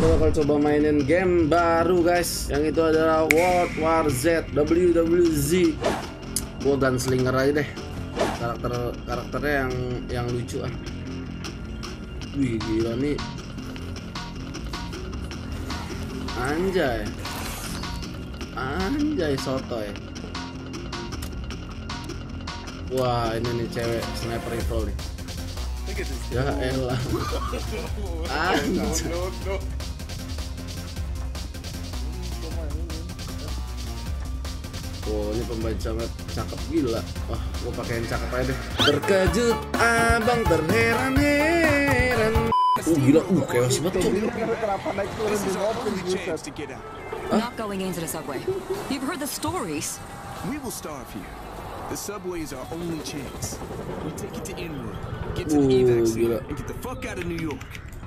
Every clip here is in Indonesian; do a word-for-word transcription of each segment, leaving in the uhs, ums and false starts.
kita bakal coba mainin game baru guys. Yang itu adalah World War Z, W W Z. Gua gunslinger aja deh. Karakter karakternya yang yang lucu ah. Wih gila nih. Anjay. Anjay sotoy. Wah ini nih cewek sniper rifle nih. Ya elah. Anjay. Oh ini pembaca cakep gila. Wah gua pakai yang cakep aja deh. Terkejut abang terheran-heran. Uh gila, uh chaos banget tuh. Not going into the subway. You've heard the stories. We will starve here. The subway is our only chance. We take it to Inwood, get to the evac center, and get the fuck out of New York.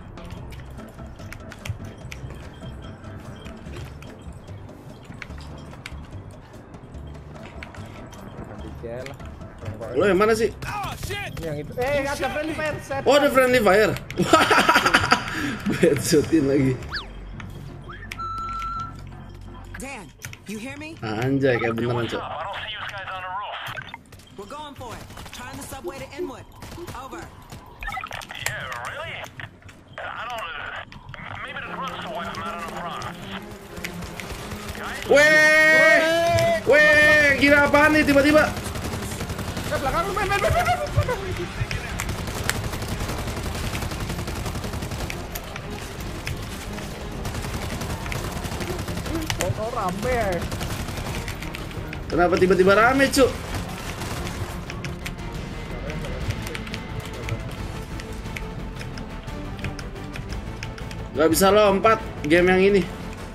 Lo yang mana sih? Yang itu. Eh, ada friendly fire set. Oh, ada friendly fire. Gue headshotin lagi. Dan, you hear me? Anjay, kayak beneran, Cok. We're going for it. Trying the subway to Inwood. Over. Yeah, really? I don't. Maybe the drugs to wipe them out in front. Weh, weh, gila apaan nih tiba-tiba? Ke belakang, men, men, men, men, men. Oh, rame ya. Kenapa tiba-tiba rame, Cuk? Gak bisa lompat game yang ini.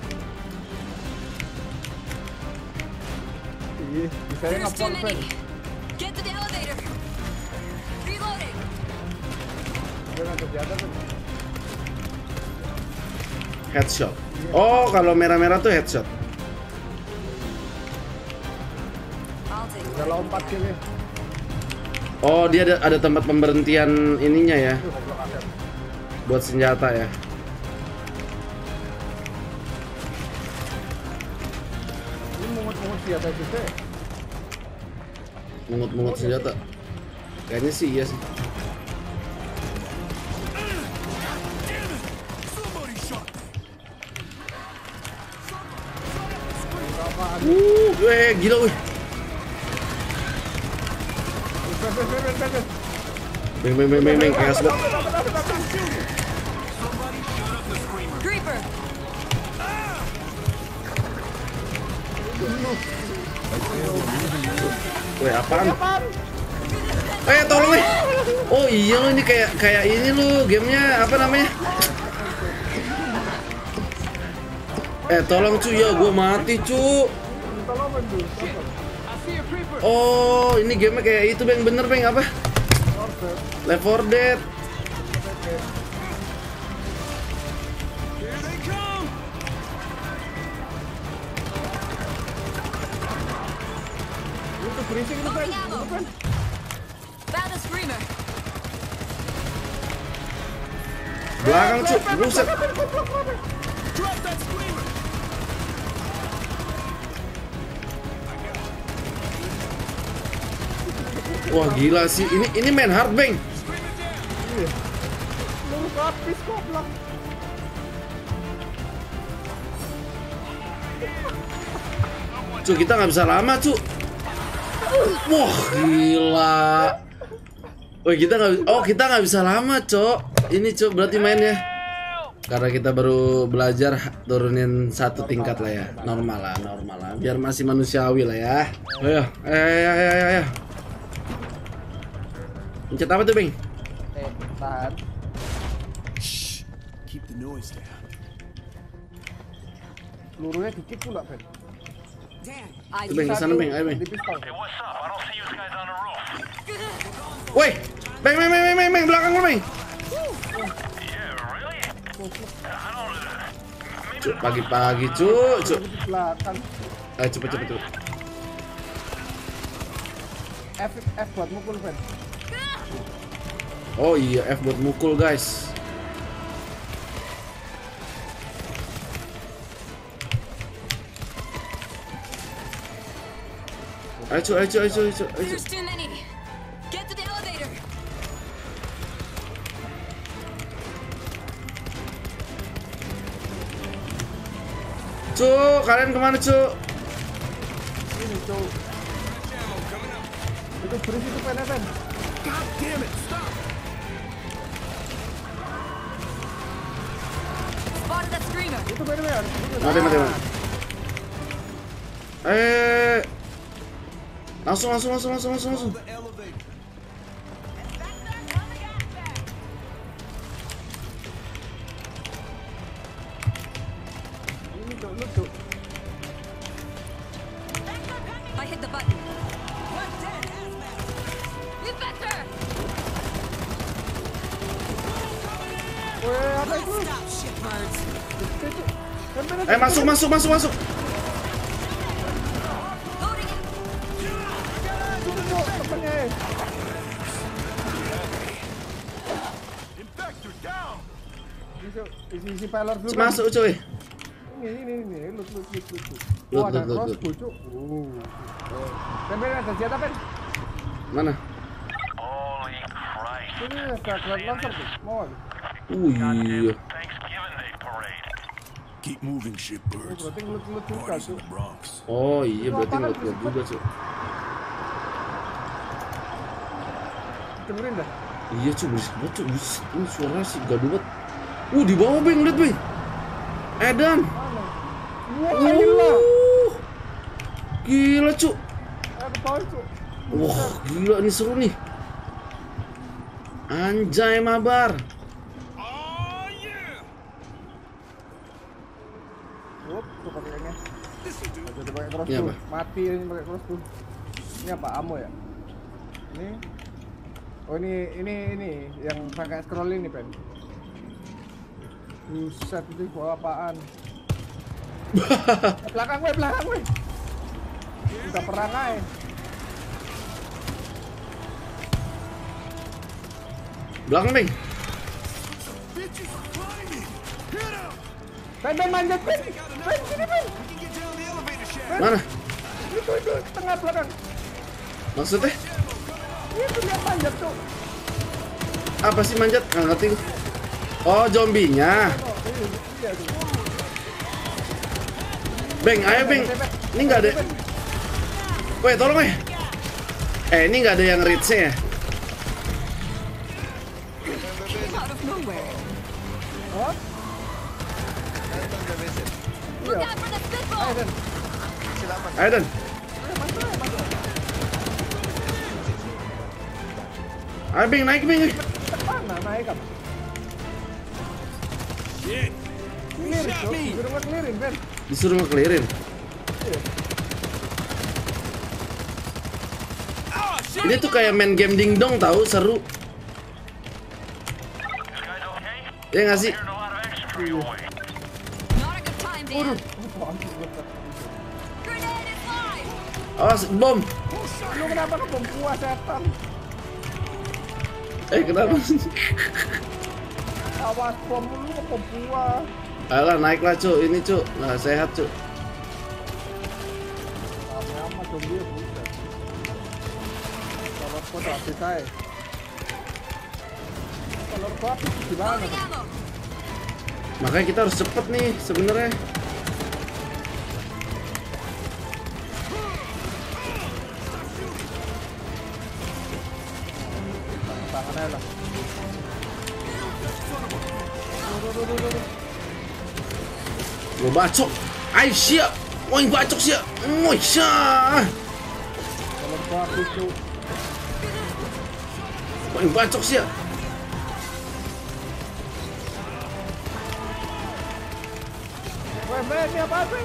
Iya, bisa ngapor, men. Get to the elevator. Reloading. Jangan terjadi, men. Headshot. Oh, kalau merah-merah tuh headshot. I'll take Bisa lompat sini. Oh, dia ada ada tempat pemberhentian ininya ya. Buat senjata ya. Ini mungut-mungut senjata juga. Mungut-mungut senjata. Kayaknya sih iya sih. Uh, weh, gila weh. Beng beng beng beng beng kayak asbak. Creeper. Weh, apaan? Eh, tolong nih. Oh iya lo ini kayak kayak ini lo gamenya apa namanya? Eh, tolong cu ya, gue mati cu. Oh, ini gamenya kayak itu beng bener beng apa? Left four Dead. Itu berisik itu, men. Found a screamer. Belakang cu, buset. Drop that screamer! Wah gila sih, ini ini main hard bang. Lu habis goblok. Cu, kita nggak bisa lama cu. Wah gila. Oh kita nggak, oh kita nggak bisa lama cok. Ini cok berarti mainnya. Karena kita baru belajar turunin satu tingkat lah ya, normal lah, normal lah, biar masih manusiawi lah ya. Ayo, ayo, ayo, ayo, ayo. Pencet apa tuh, Bing? Eh, tahan. Shh. Keep the noise down. Pelurunya dikit pula, Ben. Dan, I Tuh, Bing, kesana, Bing, ayo, Bing. Di pistol. Hey, what's up? I don't see you guys on the roof. Woi, Bing, Bing, Bing, Bing, Bing, belakang lu, Bing. Yeah, really? I don't. Cuk, pagi-pagi, cu, cu. Di belakang. Ayo cepet, cepet, cepet. F F buat mukul, Ben. Oh iya, F buat mukul guys. Ayo cu, ayo cu, ayo cu, ayo cu, ayo cu. There's too many. Get to the elevator. Cu, kalian kemana cu? Ini cowok. Itu berisi itu pen, pen. God damn it! Stop! Spotted that screamer. Itu pen, pen. Mati, mati, mati. Eh, langsung, langsung, langsung, langsung, langsung, langsung. The elevator. Ini cowok, lu cowok. I hit the button. You better. Weh, apa itu? Stop, shitbirds. Itu. Pen, pen, Eh, masuk, masuk, masuk, masuk. Loading it. Itu cowok, temennya. eh. Infector down! Ini cowok, isi isi pelor dulu. Pen. Masuk cuy. Ini, ini, ini, lut, lut, lut, lut. Lut, Oh, ada lut, lut, lut. crossbow, cowok. Oh. Pen, pen, ada senjata, pen. Mana? Holy Christ. Ini ada granat launcher tuh. Mau. Uh, iya. Thanksgiving Day parade. Keep moving, Oh, shitbirds. berarti ngelut ngelut juga Party's in tuh. the Bronx. Oh iya, berarti ngelut juga cuy. Dengerin dah. Iya cuy, berisik banget cuy. Berisik. Ini suara sih gaduh banget. Uh, di bawah Beng, lihat Beng. Edan. Mana? Wah, gila. Uh, gila cuy. Ayo ke bawah, cowok. Wah, gila ini seru nih. Anjay mabar. Oh yeah! Wup, tuh pakaiannya. This'll do. Jadi pakai crossbow. Ini apa? Mati ini pakai crossbow. Ini apa? Ammo ya? Ini. Oh ini ini ini yang pakai scroll ini, pen. Buset, itu bawa apaan? belakang gue, belakang gue. Udah perang aja. Belakang Beng. Bitches are climbing! Hit 'em! Pen, pen, manjat, pen. Pen, sini, pen. We can get down the elevator shaft. Mana? Itu, itu, tengah belakang. Maksudnya? Itu lihat manjat, tuh. Apa sih manjat? Nggak ngerti gue. Oh, zombinya. Oh, iya, iya, tuh. Beng, ayo Beng. Ini nggak ada. Weh, tolong weh. Eh, ini nggak ada yang reach-nya ya? Out of nowhere. Oh, Look out for the ayo, spitball. Den. Ayo Dan. Ayo, masuk, ayo, masuk. Ayo Beng, naik Beng. Mana naik apa? Shit! Clear, shot Cok. me. Suruh nge-clearin, Ben. Disuruh ngekelirin. Iya. Oh shit! Ini tuh kayak main game dingdong tahu, seru. This guy's okay? Ya nggak sih? Here's a lot of action for your way. Not a good time, Dan. Apaan sih, gua tak- Grenade is live. Awas, bom. Lu kenapa ngebom gua, setan? Eh, kenapa? Awas bom lu ngebom gua. Alah, naiklah cu, ini cu, nggak sehat cu. Lama-lama dong dia, buset. Kalau gua tak habis aja. Kalau gua habis gimana? Loading ammo. Makanya kita harus cepet nih sebenarnya. Tangan aja lah. Duh, duh, duh, duh, duh. Lo bacok. Aisyah. Woi bacok sih. Aisyah. Kalau gua habis tuh. Woi bacok sih. Weh, Ben, ini apaan, Ben?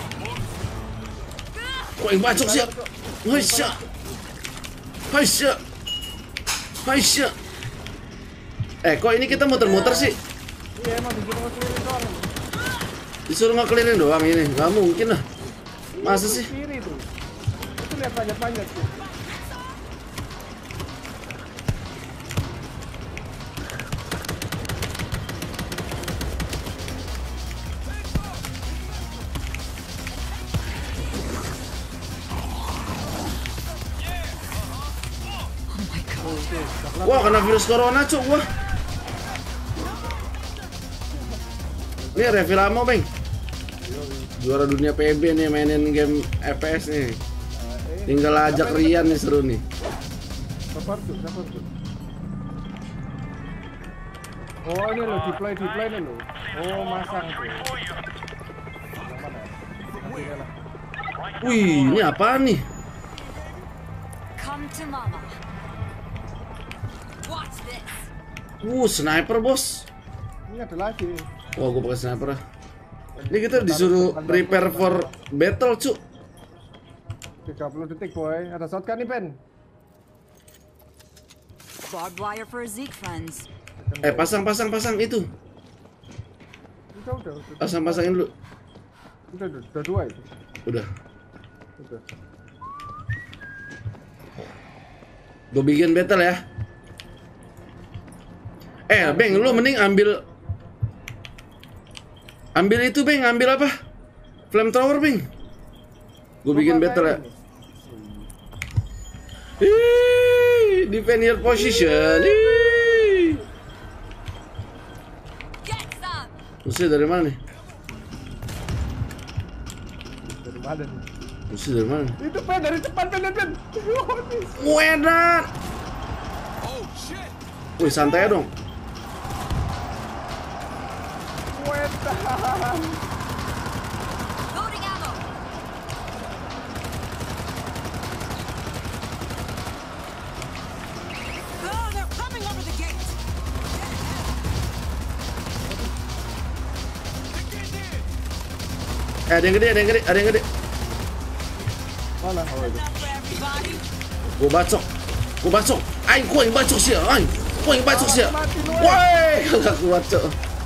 Woi bacok sih. Aisyah. Aisyah. Aisyah. Eh, kok ini kita muter-muter sih? Iya, emang disuruh nge-clearin doang. Disuruh ngekelirin doang ini. Gak mungkin lah. Masa sih? Kiri tuh. Itu lihat panjat-panjat tuh. Wah, kena virus corona, cuk, gua. Ini refill ammo, Bang. Juara dunia P B nih, mainin game F P S nih. Tinggal ajak Rian nih, seru nih. Sabar tuh, sabar tuh. Oh, ini lo deploy deploy nih lo. Oh, masang tuh. Yang mana? Nanti lah. Wih, ini apaan nih? Come to mama. Watch this. Uh, sniper, bos. Ini ada lagi. Wah, gua pakai sniper. Ini kita disuruh prepare for battle, cuk. tiga puluh detik, boy. Ada shotgun nih, Ben. Barbed wire for Zeke friends. Eh, pasang, pasang, pasang itu. Udah, udah, udah. Pasang, pasangin dulu. Udah, udah, udah dua itu. Udah. Udah. Gue bikin battle ya. Eh, Beng, lu mending ambil ambil itu, Beng, ambil apa? Flamethrower, Beng. Gue bikin battle ya. Ih, defend your position. Ih. Get some. Musuh dari mana nih? Dari mana nih? Musuh dari mana? Itu Ben dari depan, Ben, Ben, Ben. Wedan. Oh shit! Wih, santai dong. Wedan. Loading ammo. Oh, they're coming over the gate. Eh, ada yang gede, ada yang gede, ada yang gede. Mana? Oh, itu. Enough for everybody. Gue bacok, gue bacok. Aing, kau yang bacok sih, aing, kau yang bacok sih. Woi, kagak kuat, cok.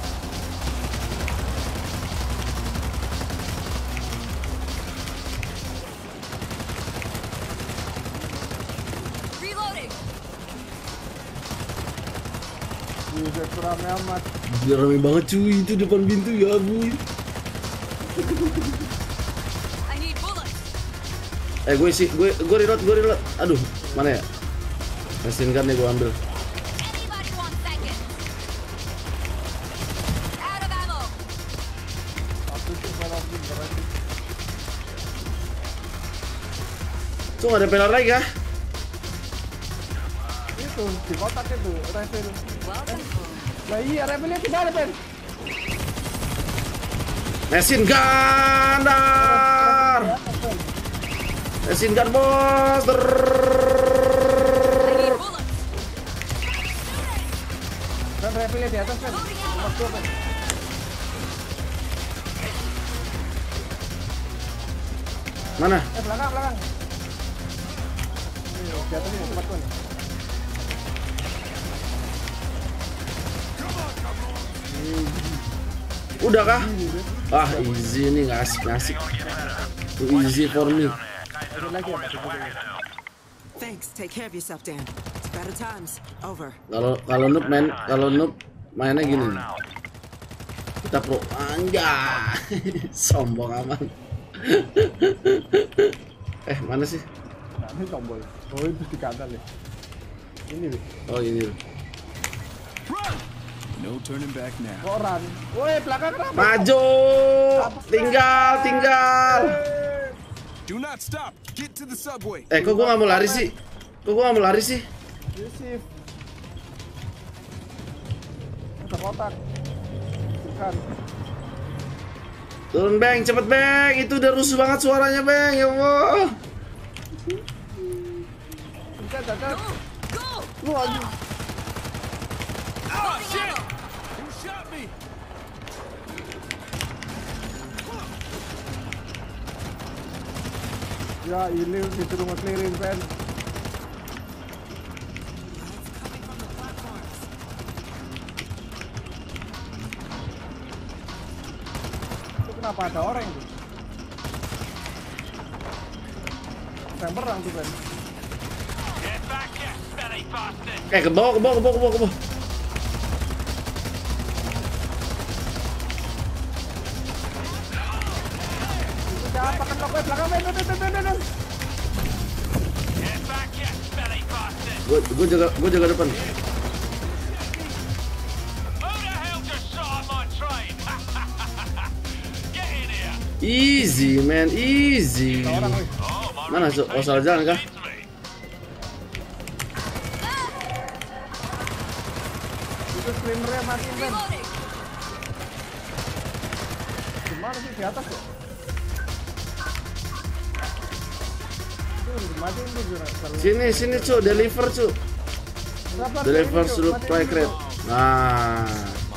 Reloading. Buset, rame amat. Gila, rame banget cuy, itu depan pintu ya ampun. I need bullets. Eh, gue isi, gue gue reload, gue reload. Aduh, mana ya? Mesin gun nih gue ambil. Anybody want seconds? Out of ammo. Aku tuh malah pun berarti. Tuh nggak ada pelar lagi kah? Itu di kotak itu, refill. Welcome home. Nah iya, refillnya di mana, Ben? Mesin gun, dar. Mesin gun bos. I need bullets. Dan refillnya di atas, Ben. Nomor dua, Ben. Mana? Eh, belakang, belakang. Ini, di atas ini, tempat gua nih. Udah kah? Ah, easy nih, nggak asik, nggak asik. Too easy for me. Ada lagi apa? Ada lagi. Thanks. Take care of yourself, Dan. It's better times. Over. Kalau kalau noob main, kalau noob mainnya gini nih. Kita pro anjay. Sombong aman. Eh, mana sih? Nah, ini tombol. Oh, itu di kanan nih. Ini, Ben. Oh, ini. No turning back now. Kok run? Woi, belakang kenapa? Maju. Tinggal, tinggal. Do not stop. Get to the subway. Eh, kok gua nggak mau lari sih? Kok gua nggak mau lari sih? Yusif. Ada kotak. Bukan. Turun, Bang, cepet, Bang. Itu udah rusuh banget suaranya, Bang. Ya Allah. Bisa, dadah. Go. Lu anjing. Oh shit! You shot me. Ya, ini disuruh nge-clearin, Ben. Coming from the platforms. Itu kenapa ada orang itu? Yang perang tuh, Ben. Get back here, smelly bastard! Eh, ke bawah, ke bawah, ke bawah, ke bawah, ke bawah. Itu siapa kan, Ben? Belakang, Ben, Ben, Ben, Ben, Ben, Ben. Get back here, smelly bastard! Gua gua jaga gua jaga depan. Who the hell just shot at my train? Get in here. Easy man, easy. Orang wih. Oh, my Mana Cuk? Oh, salah jalan kah? reputation leads me. Itu screamernya mati Ben. Gimana sih di atas ya? Itu dimatiin tuh Jura. Sini sini Cuk, deliver Cuk. Deliver supply crate. Nah.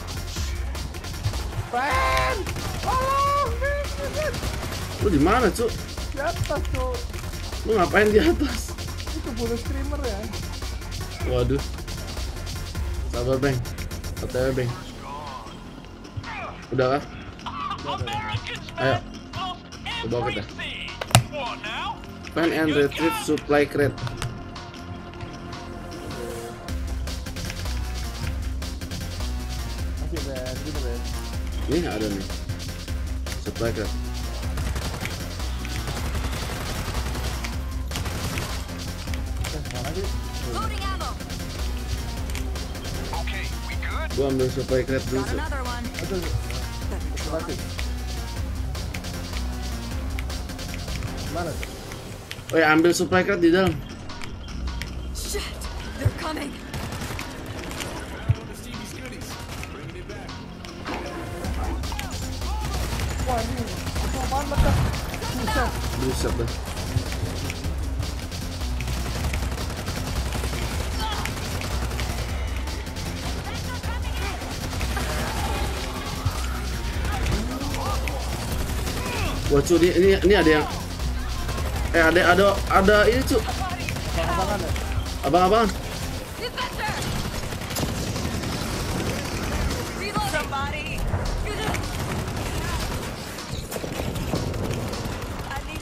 Ben! Tolong! Ben! Ben! Lu di mana Cuk? Di atas tuh. Lu ngapain di atas? Itu bunuh screamer ya. Waduh. Sabar Bang. O T W Bang. Udah kah? Americans Ayo. lost Ke bawah kita. everything. What now? Find and retrieve supply crate. Masih Ben, gitu Ben. Nih ada nih. Supply crate. Eh, mana sih? Loading ammo. Okay, we good? Gua ambil supply crate dulu. Got Cuk. another one. Aduh, mati. Mana tuh? Oh ya, ambil supply crate di dalam. Shit, they're coming. Wah ini, itu apaan ledak? Buset. Buset dah. Wah Cuk, ini, ini ini ada yang eh ada ada ada ini Cuk. Abang-abangan ya? Abang-abang. Defender! Reload somebody! I need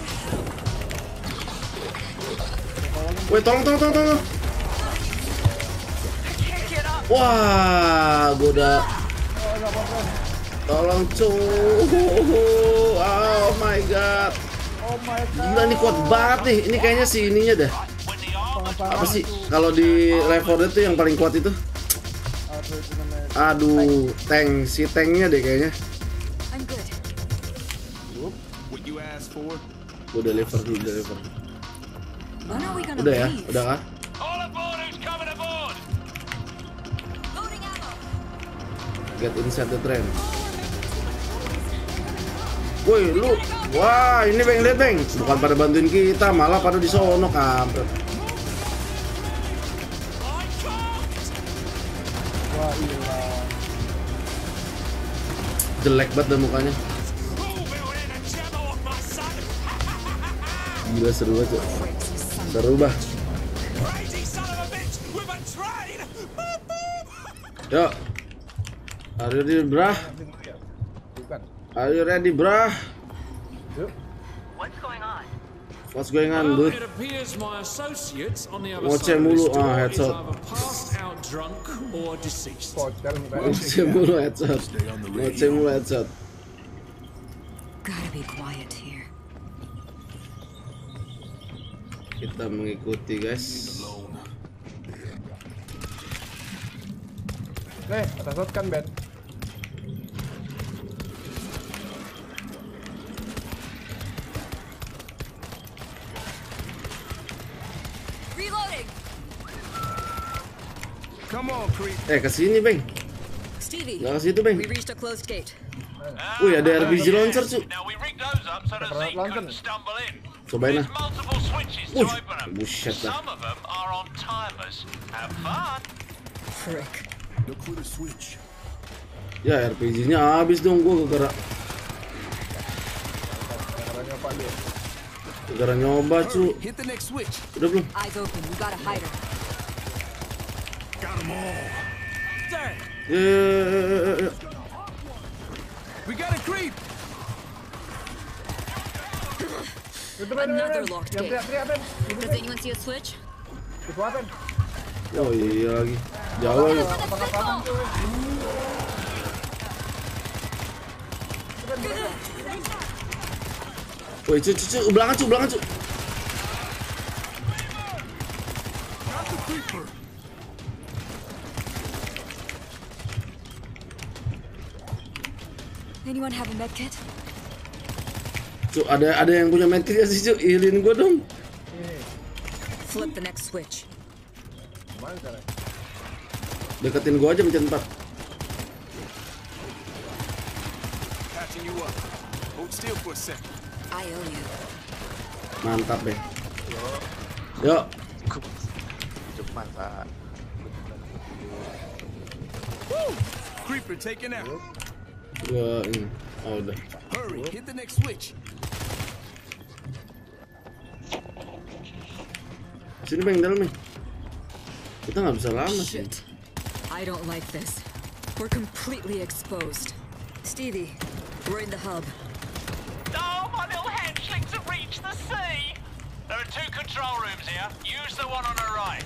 help. Woi, tolong tolong tolong tolong. Can't get up. Wah, gua udah Oh, enggak apa-apa. tolong Cuk. Oh my god. Oh my god. Gila ini kuat banget nih. Ini kayaknya si ininya dah. When the army Abang-abangan Apa sih? tuh. Kalau di level itu yang paling kuat itu? Aduh, itu namanya. Aduh, tank. Si tanknya deh kayaknya. I'm good. What you asked for? Gua deliver dulu, deliver. When are we gonna Udah ya? leave? Udah kah? all aboard who's coming aboard. Loading ammo. Get inside the train. Woi, lu. Wah, ini Bang, lihat Bang. Bukan pada bantuin kita, malah pada di sono kampret. Wah, iya. Jelek banget dah mukanya. Gila seru banget, Cuk. Seru bah. Yuk. Are you ready, brah? Bukan. Are you ready, brah? Yuk. What's going on? What's going on, Well, dude? it appears my associates on the other Ngoceh side of mulu, this door ah, is headshot. either passed out drunk or deceased. Pocel mukanya. Ngoceh mulu headshot. Ngoceh mulu headshot. Gotta be quiet here. Kita mengikuti, guys. Nih, ada shotgun Ben. Reloading! Come on, creep. Eh, ke sini, Bang. Stevie, Enggak ke situ, Bang. we reached a closed gate. Wih, ada R P G launcher, Cuk. Now we rigged those up so that Pernah Zeke nonton? couldn't stumble in. Cobain There's lah. multiple switches to Wih, open them. buset dah. Some of them are on timers. Have fun. Frick. Look for the switch. Ya, R P G-nya habis dong gua gara-gara Caranya Pak dia. gara nyoba, Cuk. Hit the next switch. Udah belum? Eyes open, we gotta hide her. Got them all. Sir. Ya, ya, ya, ya, ya. We got a creep. Itu Ben, Ben, Another Ben. locked Yang gate. teriak-teriak Ben. Itu Does Ben. anyone see a switch? Itu apa Ben? Oh iya lagi. Jauh lagi. Abang-abangan tuh. Woi, Cuk, Cuk, Cuk, belakang, Cuk, belakang, Cuk. Anyone have a med kit? Cuk, ada ada yang punya medkit ya sih, Cuk? Healin gua dong. Flip the next switch. Mana cara? Deketin gua aja mencet empat. Patching you up. Hold still for a second. I owe you. Mantap deh. Yuk. Cuma saat Creeper taken out. Gua ini. Oh, udah. Hurry, hit the next switch. Sini Bang, dalam nih. Kita nggak bisa lama sih. Shit. I don't like this. We're completely exposed. Stevie, we're in the hub. Oh, my little hatchlings have reached the sea! There are two control rooms here. Use the one on the right.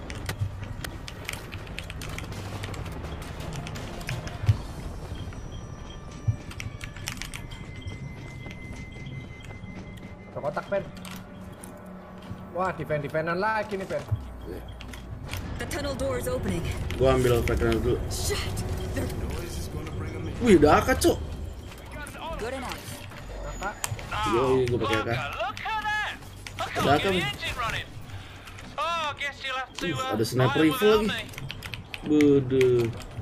Kotak pen. Wah, defend-defendan lagi nih pen. The tunnel door is opening. Gua ambil packnya dulu. Shit. They're Wih, udah akad, Cuk. good enough. Kakak, Yoi, gua pakai Look, akad. look at that! I Ada can't get apa? the engine running. Oh, I guess you'll have to. Uh, Uh, ada sniper buy rifle one lagi. me. Buduh.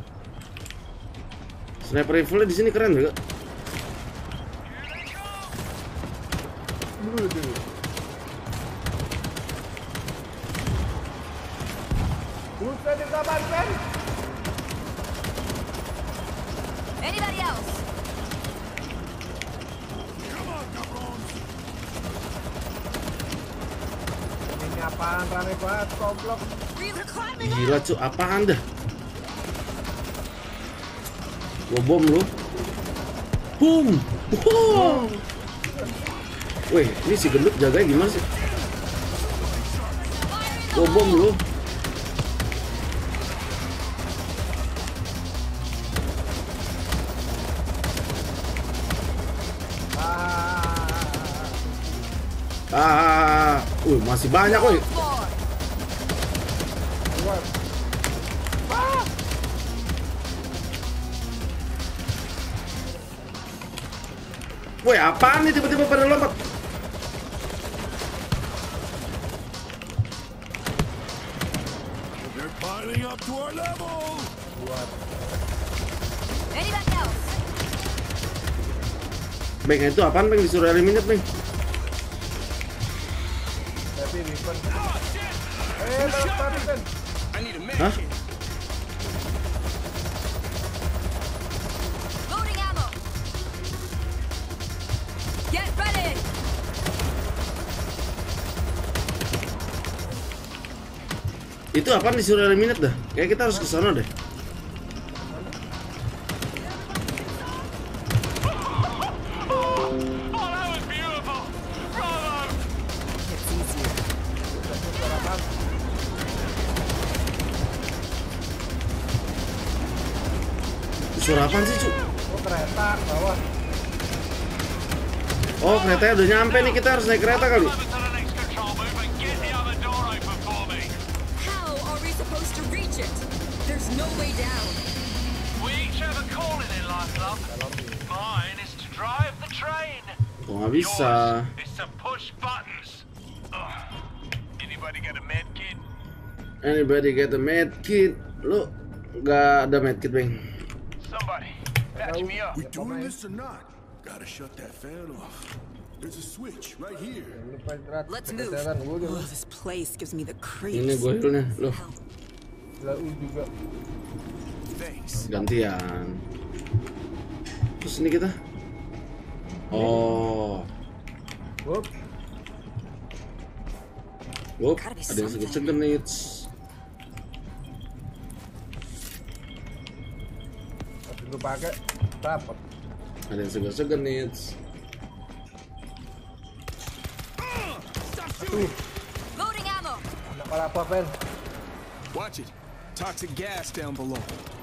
Sniper rifle di sini keren juga. buset di kapan pen? Anybody else? Ini apaan rame banget, goblok. We're climbing up. Gila, Cuk, apaan dah? Gua bom lu. Boom. Wow. Wih, ini si gendut jaganya gimana sih? Gua bom lu. Ah, uh, masih banyak, woi. Woi, apaan nih tiba-tiba pada lompat? They're piling up to our level. Anybody else? Bang, itu apaan, Bang? Disuruh eliminate, Bang. Tapi weapon. Eh, balap tadi pen. I need a med Huh? kit. Loading ammo. Get ready. Itu apaan disuruh eliminate dah? Kayak kita harus ke sana deh. Oh, that was beautiful. Bravo. It's easier. Disuruh apaan sih, Cuk? Oh, kereta bawah. Oh, keretanya udah nyampe nih, kita harus naik kereta kali. Over to the next control booth and get the other door open for me. How are we supposed to reach it? There's no way down. We each have a calling in life, love. Mine is to drive the train. Kok nggak bisa? Yours is to push buttons. Ugh. Anybody got a med kit? Anybody get a med kit? Lu nggak ada med kit, Bang? Somebody, patch me up. We doing this or not? Gotta shut that fan off. There's a switch right here. Lupa istirahat. Let's move. Kesehatan gua juga. Oh, this place gives me the Ini creeps. gue healnya, loh. Lau juga. Thanks. Gantian. Terus ini kita. Oh. Wup. Wup, Gotta be ada yang something. segenit. Tapi gua pakai dapat. Ada yang segenit. Loading ammo. Kenapa apa pen? Watch it. Toxic gas down below.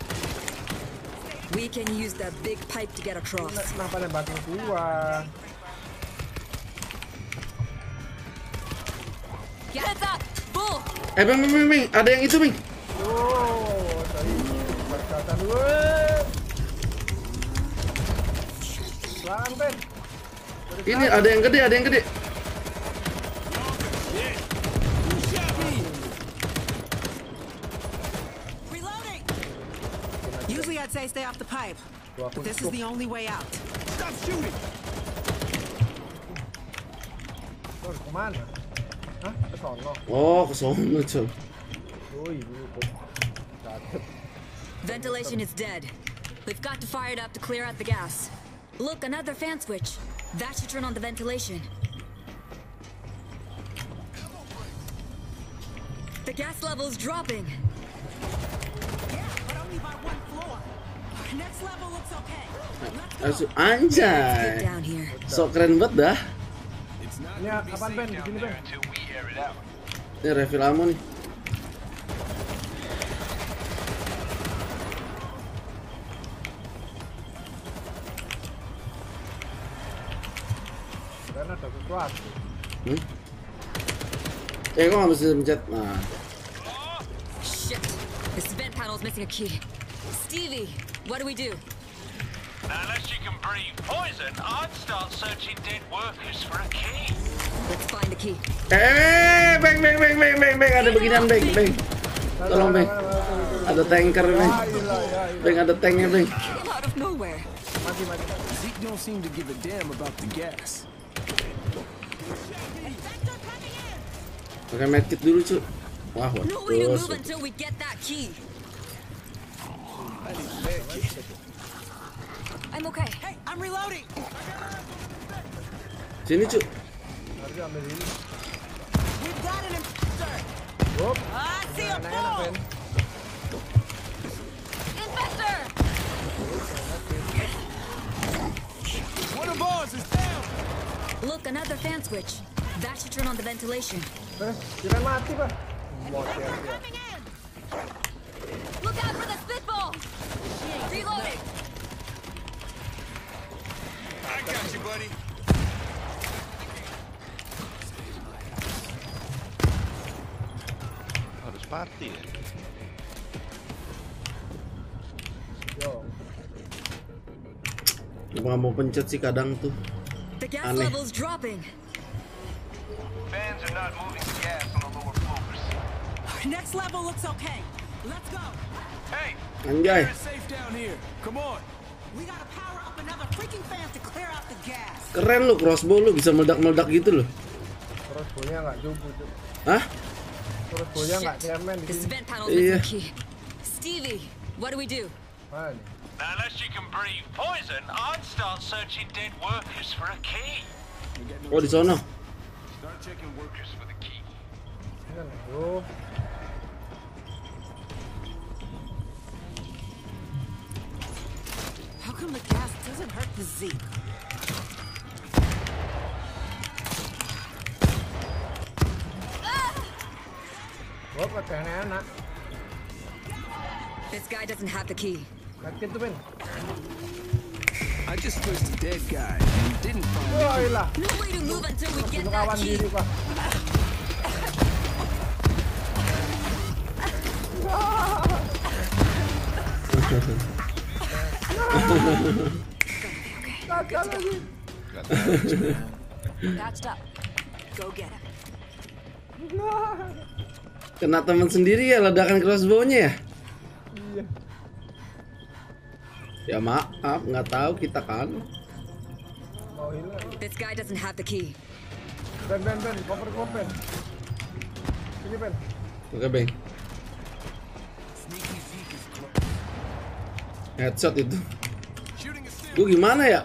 We can use that big pipe to get across. Kenapa nembakin gua? Get it up. Bull. Eh, Bang, Bang, Bang, Bang. Ada yang itu, Bang. Oh, tadi perkataan dulu. Pelan, Ben. Ini ada yang gede, ada yang gede. Reloading! Usually I'd say stay off the pipe, but this is the only way out. Stop shooting! Oh, kemana? Hah? Ke sono. Oh, ke sono, Cok. Oh, ini kok. Catet. Ventilation is dead. We've got to fire it up to clear out the gas. Look, another fan switch. That should turn on the ventilation. The gas level's dropping. Yeah, but only by one floor. Next level looks okay. Asu, Good anjay. down here. So keren banget dah. It's not Ini gonna be apaan, safe Ben? Di down sini, there Ben. until we air it out. Ini refill ammo nih. Dan ada sesuatu. Hmm? Eh, kok nggak bisa mencet? Nah, Shit. This vent panel's missing a key. Stevie, what do we do? Now, unless you can breathe poison, I'd start searching dead workers for a key. Let's find the key. eh, bang, bang, bang, bang, bang, bang, ada beginian, bang, bang. Tolong, bang. Ada tanker, bang. Ah, ilah, ya, ilah. Bang, ada tanknya, bang. Came out of nowhere. Mati, mati. Zeke don't seem to give a damn about the gas. Pakai medkit dulu, Cuk. Wah, No way to waduh. move until we get that key. I'm okay. Hey, I'm reloading! Sini, Cuk. Harus ambil ini. We've got an infector! Hop. I see a Enak-enak, bull! Ben. Infector! One of ours is down! Look, another fan switch. That should turn on the ventilation. Ben, kirain mati, Pak. Mati ya. Look out for the spitball! Reloading! I got you, buddy. Harus mati ya. Yo. Nggak mau pencet sih kadang tuh. The gas Aneh. level's dropping. Fans are not moving the gas on the lower floors. Next level looks okay. Let's go! Hey, Anjay. It's safe down here. Come on. We gotta power up another freaking fan to clear out the gas. Keren lu crossbow lu bisa meledak-meledak gitu loh. Terus bonya nggak cukup, Cuk. Hah? Terus bonya nggak cemen di This sini. vent panel's missing Yeah. a key. Stevie, what do we do? Mana nih? now unless you can breathe poison, I'd start searching dead workers for a key. Oh, di sono. Start checking workers for the key. Ini kan, yo. How come the gas doesn't hurt the Zeke? Hop, katanya enak. This guy doesn't have the key. Medkit tuh, Ben. I just pushed a dead guy and didn't find Wah, ilah. No way to move until we get Bunuh that kawan key. diri, Pak. Gagal lagi. Patched up. Go get him. Kena teman sendiri ya ledakan crossbow-nya ya? Iya. Ya maaf, nggak tahu kita kan. Mau hilang. This guy doesn't have the key. Ben, Ben, Ben, cover, cover, Ben. Sini, Ben. Oke, Bang. Headshot itu. shooting a still. Gue gimana ya?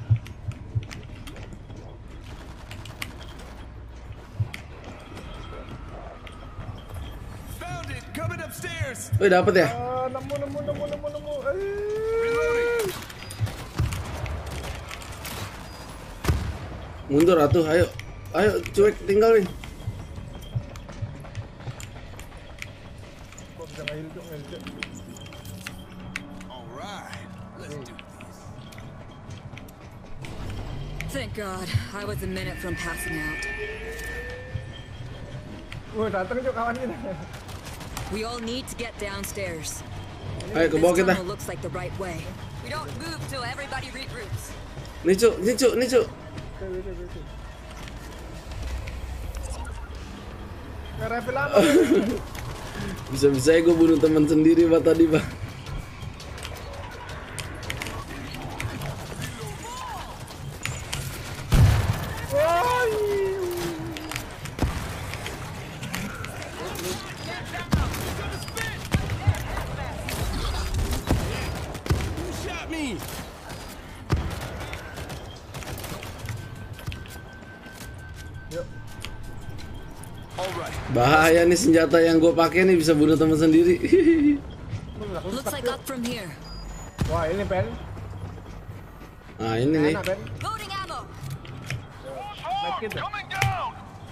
Found it. Coming upstairs. Wih, dapet ya? Ah, nemu, nemu, nemu, nemu, nemu. Eh. Reloading. Mundur atuh, ayo. Ayo, cuek, tinggalin. Kok bisa nge-heal, Cuk, nge-heal, Cuk. All right. Let's do this. Thank God. I was a minute from passing out. Wah, datang cuk kawan kita. We all need to get downstairs. Ayo ke bawah This kita. tunnel looks like the right way. We don't move till everybody regroups. Nih cuk, nih cuk, nih cuk. Nggak refill lama. Bisa-bisa gue bunuh teman sendiri pak tadi pak. Bahaya nih senjata yang gue pakai nih, bisa bunuh teman sendiri. Looks like up from here. Wah, ini pen. Nah ini nih. Enak pen. Loading ammo. Medkit ya. Coming down!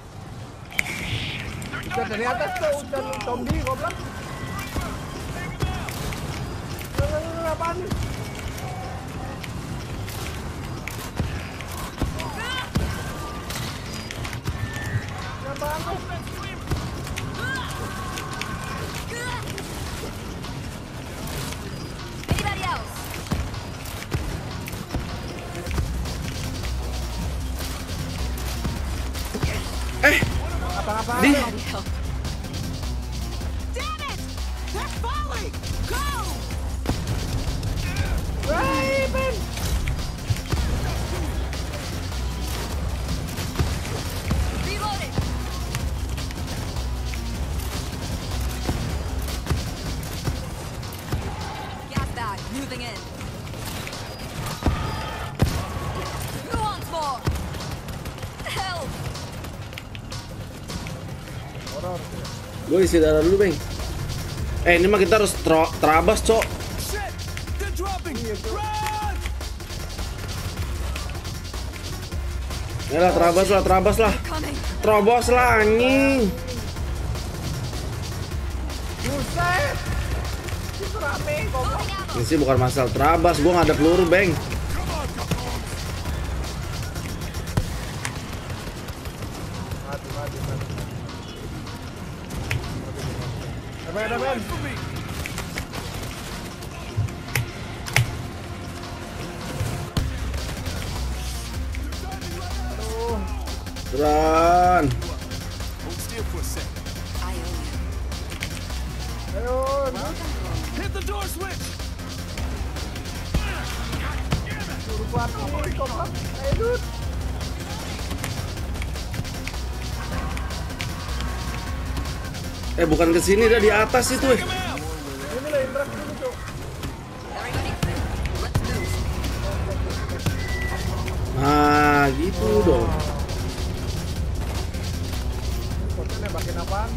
Udah dari atas tuh, udah zombie goblok. Apaan nih? Apaan tuh? Anybody else? Eh, Apa-apaan? di Damn it! They're falling! Go! Wah, pen. Reloading. Gas bag moving in. Who wants more? Help! gue isi darah dulu bang. Eh ini mah kita harus tro- terabas cok. Shit! They're dropping! Run! Ya lah terabas lah, terabas lah, Coming. terobos lah anjing. Buset. Itu rame goblok. Loading ammo. Ini sih bukan masalah terabas, gue nggak ada peluru bang. Mati, mati, mati. Ada ada pen. Aduh. Run. Hold still for a second. I owe you. Ayo. Hit the door switch! Suruh kuat nih goblok. Ayo, Dut. Eh bukan ke sini, dah di atas itu eh. Ini lah interaksi dulu, Cuk. Everybody clear. Let's move. Nah gitu dong. Bosnya nembakin apaan?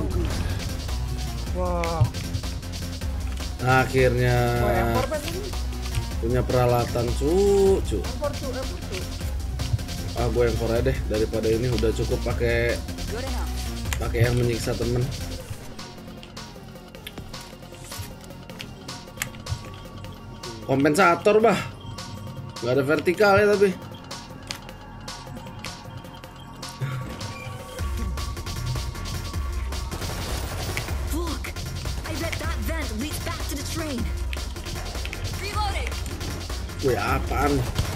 Wah. Akhirnya Wah, empor pen ini. punya peralatan cucu. Empor tuh, empor tuh. Ah gue yang aja deh, daripada ini udah cukup pakai Good enough. pakai yang menyiksa temen. Kompensator bah, nggak ada vertikal ya tapi. Look! I bet that vent leads back to the train. Reloading! Wih apaan?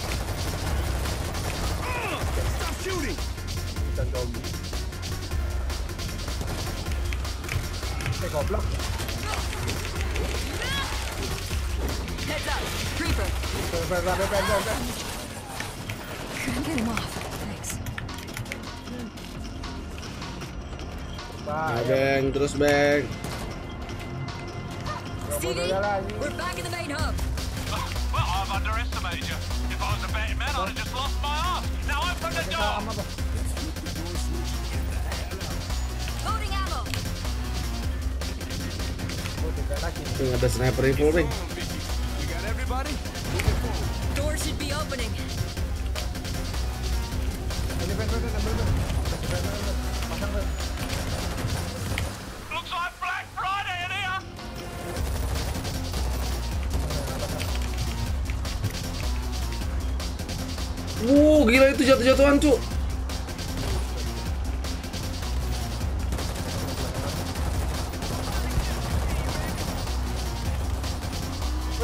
Stop shooting! Dan zombie. Eh, goblok. Heads up! Creeper! Pen, pen, pen, pen, pen, pen. Couldn't get him off. Thanks. Nah, Bah, bang, terus bang. Stevie, udah lagi. we're back in the main hub. Well, I've underestimated you. If I was a betting man, I'd have just lost my ass. Now open the door! Sama, Bah. Loading ammo! Oh, tidak lagi. Tuh ada sniper rifle bang. We got everybody? Door should be opening. Ini pen, pen, pen, ambil, pen. Pen, pen, pen. Pasang, pen. Looks like Black Friday in here! Wuh gila itu jatuh-jatuhan cu.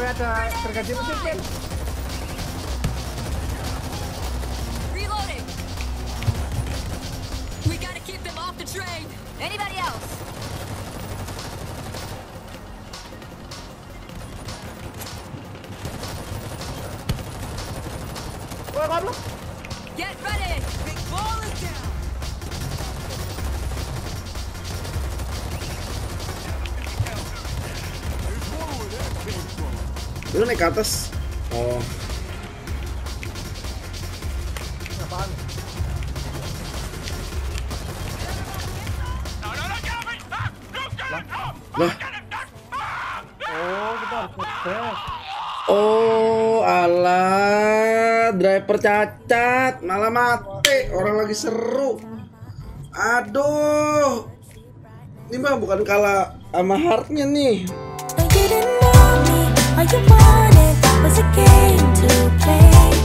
Wih, ada gergaji mesin, Ken. Reloading. We gotta keep them off the train. Anybody else? Wah, goblok. Get ready. Big ball is down. Lu naik ke atas. Oh. Apaan? No, no, no, get me! Ah, no, get him! Ah, Lah. get him! Ah! Oh, kita harus ngegas. Oh, alah, driver cacat, malah mati. Orang lagi seru. Aduh. Ini mah bukan kalah sama heartnya nih. I didn't know me, all you wanted was a game to play.